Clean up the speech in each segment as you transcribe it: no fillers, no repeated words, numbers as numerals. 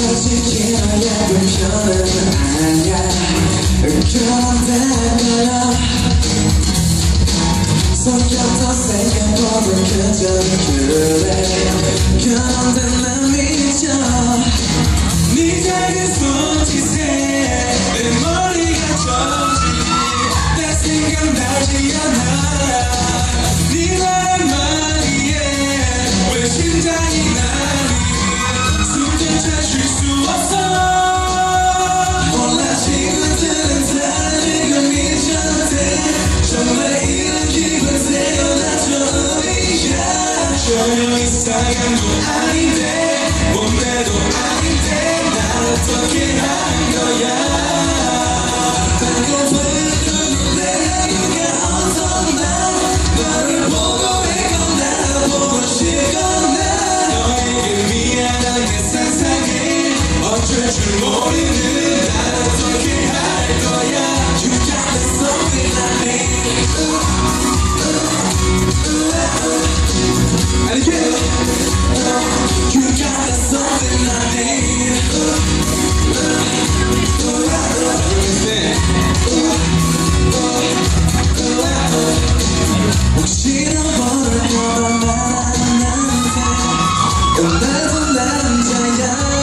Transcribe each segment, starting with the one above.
솔직히 너의 불편은 아냐 그런데 너야 성격도 생각보다 그저 그래 그런데 난 미쳐 네 작은 손짓에 내 머리가 젖지 내 생각나지 않아 네 말 한마디에 왜 심장이 나니 숨조차 쉴 수 없어 몰라 친구들은 다 네가 미쳤대 정말 이런 기분 태어나서 의미야 전혀 이상한 건 아닌데 몸매도 아닌데 날 어떻게 한 거야 어쩔 줄 모르는 날 어떻게 할 거야 You got the something I need I get it You got the something I need 혹시나 모를까봐 말하는데 나도 남자야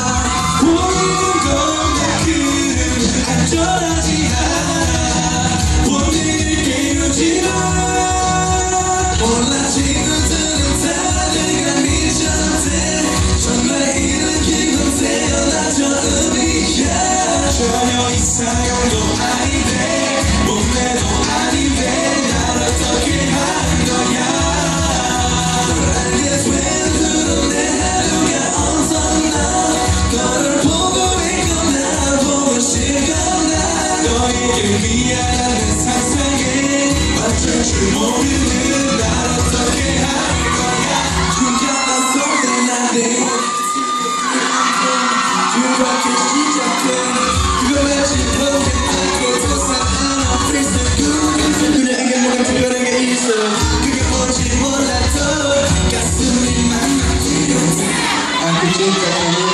안전하지 않아 본인을 깨우지 마 몰라 친구들은 다 내가 미쳤대 정말 이런 기분 태어나서 의미야 전혀 이상한 거 아닌데 몸매도 아닌데 날 어떻게 한 거야 I guess 왼손으로 내 하루가 어서나 너를 보고 있고 날 보고 싶어 너에게 미안한 상상에 어쩔 줄 모르는 날 어떻게 할 거야 You got the something I need 그렇게 시작된 그걸 마치 보게 도사하는 Please good 그녀에게 뭔가 특별한 게 있어 그게 뭔지 몰라도 가슴이 막 뛰어 아 그 진짜